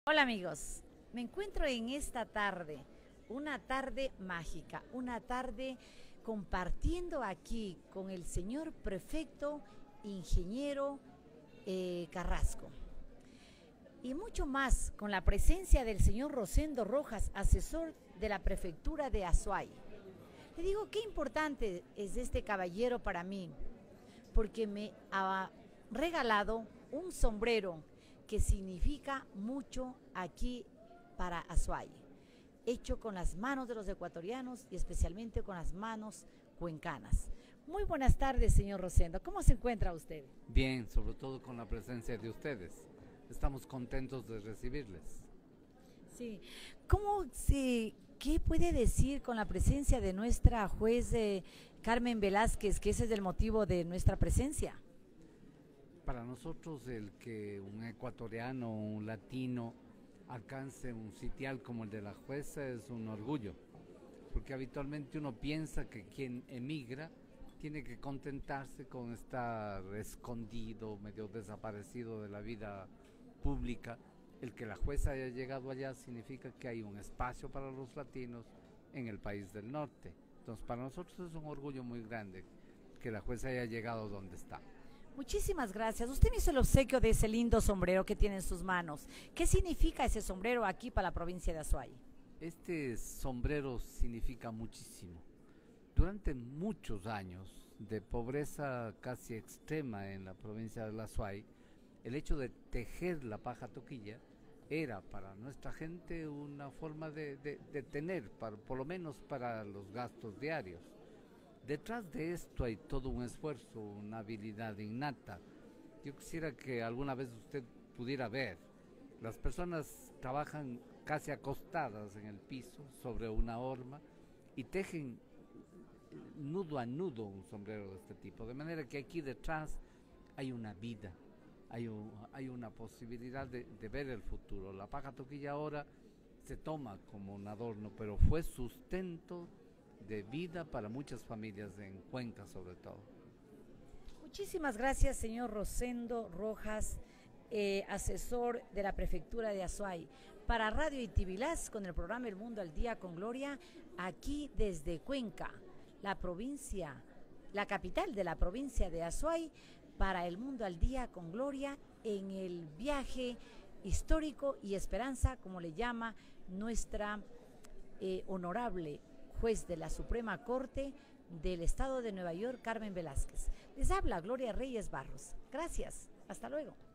Hola amigos, me encuentro en esta tarde, una tarde mágica, una tarde compartiendo aquí con el señor prefecto ingeniero Carrasco y mucho más con la presencia del señor Rosendo Rojas, asesor de la prefectura de Azuay. Le digo qué importante es este caballero para mí, porque me ha regalado un sombrero que significa mucho aquí para Azuay, hecho con las manos de los ecuatorianos y especialmente con las manos cuencanas. Muy buenas tardes, señor Rosendo. ¿Cómo se encuentra usted? Bien, sobre todo con la presencia de ustedes. Estamos contentos de recibirles. Sí. ¿Qué puede decir con la presencia de nuestra juez Carmen Velázquez, que ese es el motivo de nuestra presencia? Para nosotros el que un ecuatoriano o un latino alcance un sitial como el de la jueza es un orgullo, porque habitualmente uno piensa que quien emigra tiene que contentarse con estar escondido, medio desaparecido de la vida pública. El que la jueza haya llegado allá significa que hay un espacio para los latinos en el país del norte. Entonces para nosotros es un orgullo muy grande que la jueza haya llegado donde está. Muchísimas gracias. Usted me hizo el obsequio de ese lindo sombrero que tiene en sus manos. ¿Qué significa ese sombrero aquí para la provincia de Azuay? Este sombrero significa muchísimo. Durante muchos años de pobreza casi extrema en la provincia de Azuay, el hecho de tejer la paja toquilla era para nuestra gente una forma de tener, por lo menos para los gastos diarios. Detrás de esto hay todo un esfuerzo, una habilidad innata. Yo quisiera que alguna vez usted pudiera ver. Las personas trabajan casi acostadas en el piso sobre una horma y tejen nudo a nudo un sombrero de este tipo. De manera que aquí detrás hay una vida, hay una posibilidad de ver el futuro. La paja toquilla ahora se toma como un adorno, pero fue sustento de vida para muchas familias en Cuenca sobre todo. Muchísimas gracias, señor Rosendo Rojas, asesor de la prefectura de Azuay. Para Radio Itibilás, con el programa El Mundo al Día con Gloria, aquí desde Cuenca, la provincia, la capital de la provincia de Azuay, para El Mundo al Día con Gloria, en el viaje histórico y esperanza, como le llama nuestra honorable juez de la Suprema Corte del Estado de Nueva York, Carmen Velázquez. Les habla Gloria Reyes Barros. Gracias. Hasta luego.